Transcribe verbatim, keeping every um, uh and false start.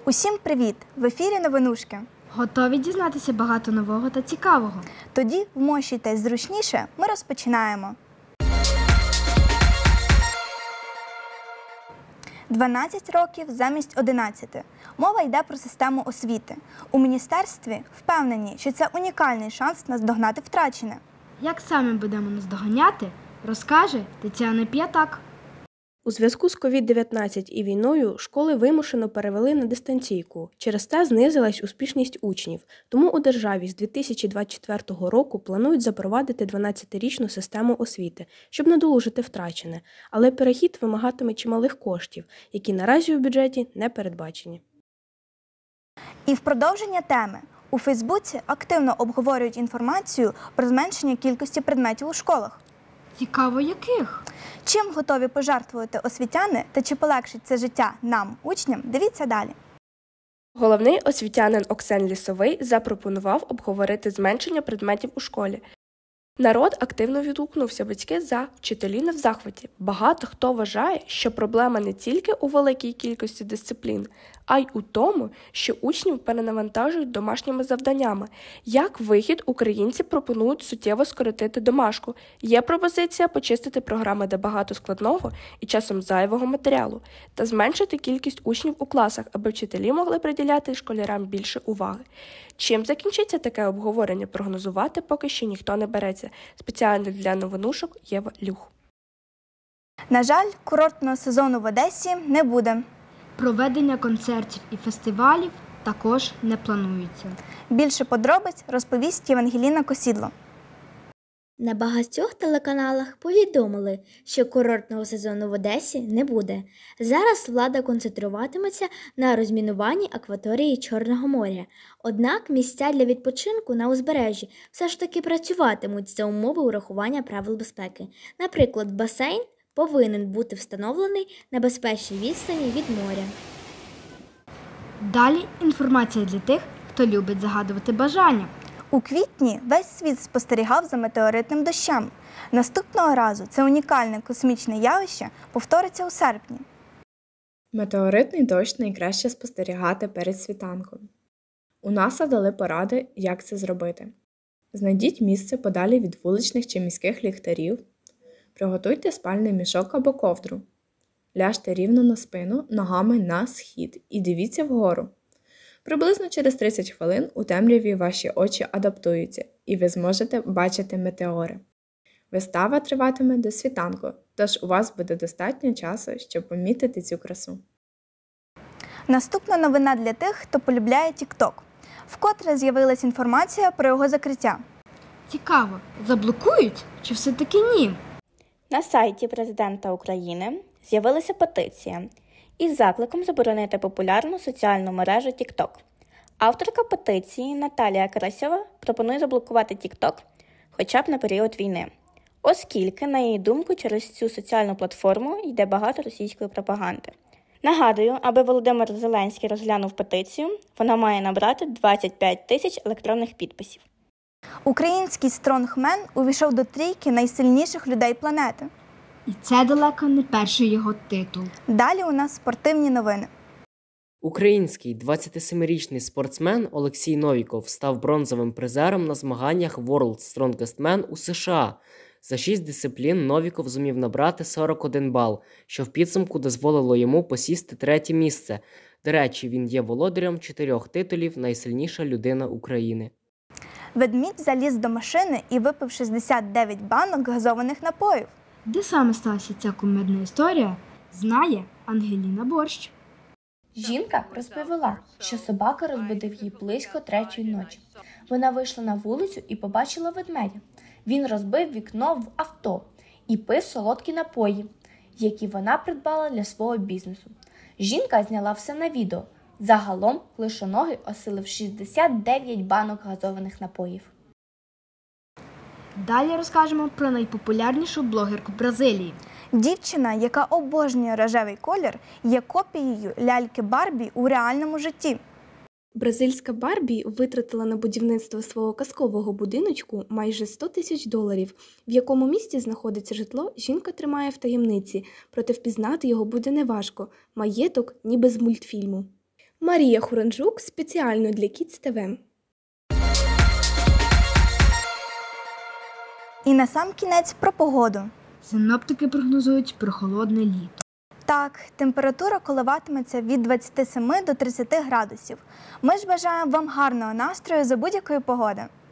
Усім привіт! В ефірі Новинушки. Готові дізнатися багато нового та цікавого? Тоді вмощуйтесь зручніше, ми розпочинаємо. дванадцять років замість одинадцяти. Мова йде про систему освіти. У міністерстві впевнені, що це унікальний шанс наздогнати втрачене. Як саме будемо наздоганяти, розкаже Тетяна П'ятак. У зв'язку з ковід дев'ятнадцять і війною школи вимушено перевели на дистанційку. Через це знизилась успішність учнів. Тому у державі з дві тисячі двадцять четвертого року планують запровадити дванадцятирічну систему освіти, щоб надолужити втрачене. Але перехід вимагатиме чималих коштів, які наразі у бюджеті не передбачені. І в продовження теми. У Фейсбуці активно обговорюють інформацію про зменшення кількості предметів у школах. Цікаво, яких? Чим готові пожертвувати освітяни та чи полегшить це життя нам, учням, дивіться далі. Головний освітянин Оксен Лісовий запропонував обговорити зменшення предметів у школі. Народ активно відгукнувся, батьки за, вчителі не в захваті. Багато хто вважає, що проблема не тільки у великій кількості дисциплін, а й у тому, що учнів перенавантажують домашніми завданнями. Як вихід, українці пропонують суттєво скоротити домашку. Є пропозиція почистити програми, де багато складного і часом зайвого матеріалу, та зменшити кількість учнів у класах, аби вчителі могли приділяти школярам більше уваги. Чим закінчиться таке обговорення, прогнозувати поки що ніхто не береться. Спеціально для новинушок Єва Люх. На жаль, курортного сезону в Одесі не буде. Проведення концертів і фестивалів також не планується. Більше подробиць розповість Євангеліна Косідло. На багатьох телеканалах повідомили, що курортного сезону в Одесі не буде. Зараз влада концентруватиметься на розмінуванні акваторії Чорного моря. Однак місця для відпочинку на узбережжі все ж таки працюватимуть за умови урахування правил безпеки. Наприклад, басейн повинен бути встановлений на безпечній відстані від моря. Далі інформація для тих, хто любить загадувати бажання. У квітні весь світ спостерігав за метеоритним дощем. Наступного разу це унікальне космічне явище повториться у серпні. Метеоритний дощ найкраще спостерігати перед світанком. У НАСА дали поради, як це зробити. Знайдіть місце подалі від вуличних чи міських ліхтарів. Приготуйте спальний мішок або ковдру. Ляжте рівно на спину, ногами на схід і дивіться вгору. Приблизно через тридцять хвилин у темряві ваші очі адаптуються, і ви зможете бачити метеори. Вистава триватиме до світанку, тож у вас буде достатньо часу, щоб помітити цю красу. Наступна новина для тих, хто полюбляє TikTok. Вкотре з'явилась інформація про його закриття. Цікаво, заблокують чи все-таки ні? На сайті президента України з'явилася петиція із закликом заборонити популярну соціальну мережу TikTok. Авторка петиції Наталія Карасьова пропонує заблокувати TikTok хоча б на період війни, оскільки, на її думку, через цю соціальну платформу йде багато російської пропаганди. Нагадую, аби Володимир Зеленський розглянув петицію, вона має набрати двадцять п'ять тисяч електронних підписів. Український стронгмен увійшов до трійки найсильніших людей планети. І це далеко не перший його титул. Далі у нас спортивні новини. Український двадцятисемирічний спортсмен Олексій Новіков став бронзовим призером на змаганнях World Strongest Man у США. За шість дисциплін Новіков зумів набрати сорок один бал, що в підсумку дозволило йому посісти третє місце. До речі, він є володарем чотирьох титулів «Найсильніша людина України». Ведмідь заліз до машини і випив шістдесят дев'ять банок газованих напоїв. Де саме сталася ця кумедна історія, знає Ангеліна Борщ. Жінка розповіла, що собака розбудив її близько третьої ночі. Вона вийшла на вулицю і побачила ведмедя. Він розбив вікно в авто і пив солодкі напої, які вона придбала для свого бізнесу. Жінка зняла все на відео. Загалом клишоногий осилив шістдесят дев'ять банок газованих напоїв. Далі розкажемо про найпопулярнішу блогерку Бразилії. Дівчина, яка обожнює рожевий колір, є копією ляльки Барбі у реальному житті. Бразильська Барбі витратила на будівництво свого казкового будиночку майже сто тисяч доларів. В якому місці знаходиться житло, жінка тримає в таємниці, проте впізнати його буде неважко. Маєток ніби з мультфільму. Марія Хуранжук спеціально для Kids ТВ. І на сам кінець про погоду. Синоптики прогнозують прохолодне літо. Так, температура коливатиметься від двадцяти семи до тридцяти градусів. Ми ж бажаємо вам гарного настрою за будь-якої погоди.